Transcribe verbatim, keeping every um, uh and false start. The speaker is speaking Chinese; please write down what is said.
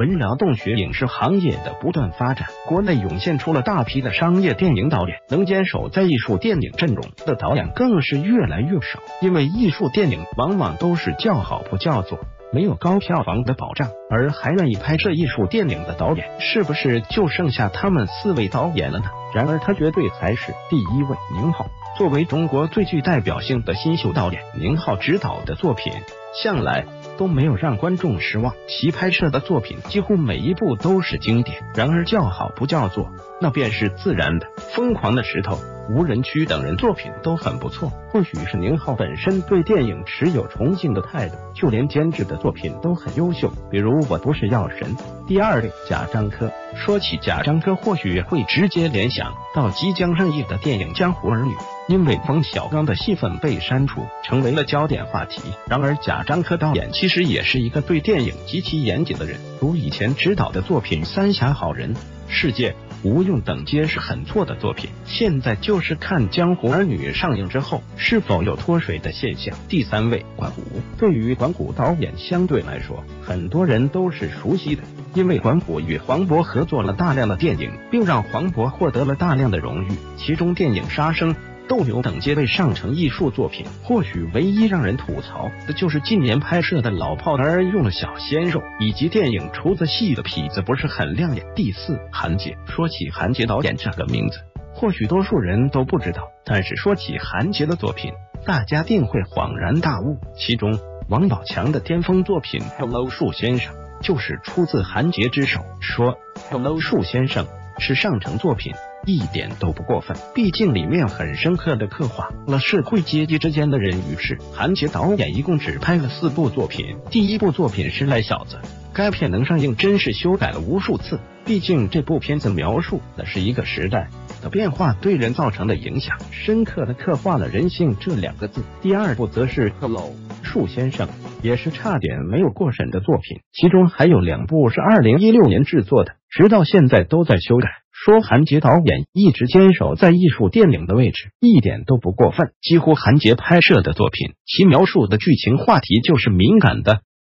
为了洞穴影视行业的不断发展，国内涌现出了大批的商业电影导演，能坚守在艺术电影阵容的导演更是越来越少。因为艺术电影往往都是叫好不叫座，没有高票房的保障，而还愿意拍摄艺术电影的导演，是不是就剩下他们四位导演了呢？然而他绝对还是第一位。宁浩作为中国最具代表性的新秀导演，宁浩执导的作品向来都没有让观众失望，其拍摄的作品几乎每一部都是经典。然而叫好不叫座，那便是自然的。疯狂的石头、无人区等人作品都很不错，或许是宁浩本身对电影持有崇敬的态度，就连监制的作品都很优秀，比如《我不是药神》。第二位贾樟柯，说起贾樟柯，或许会直接联想到即将上映的电影《江湖儿女》，因为冯小刚的戏份被删除，成为了焦点话题。然而贾樟柯导演其实也是一个对电影极其严谨的人，如以前执导的作品《三峡好人》、《世界》、无用等皆是很错的作品，现在就是看《江湖儿女》上映之后是否有脱水的现象。第三位管虎，对于管虎导演相对来说很多人都是熟悉的，因为管虎与黄渤合作了大量的电影，并让黄渤获得了大量的荣誉，其中电影《杀生》、斗牛等皆被上成艺术作品。或许唯一让人吐槽的就是近年拍摄的老炮儿用了小鲜肉，以及电影厨子戏的痞子不是很亮眼。第四，韩杰。说起韩杰导演这个名字，或许多数人都不知道，但是说起韩杰的作品，大家定会恍然大悟。其中王宝强的巅峰作品《Hello 树先生》就是出自韩杰之手。说 Hello 树先生是上乘作品一点都不过分，毕竟里面很深刻的刻画了社会阶级之间的人与事。韩杰导演一共只拍了四部作品，第一部作品是《赖小子》，该片能上映真是修改了无数次，毕竟这部片子描述的是一个时代的变化对人造成的影响，深刻的刻画了人性这两个字。第二部则是《Hello 树先生》，也是差点没有过审的作品，其中还有两部是二零一六年制作的，直到现在都在修改。说韩杰导演一直坚守在艺术电影的位置，一点都不过分。几乎韩杰拍摄的作品，其描述的剧情话题就是敏感的，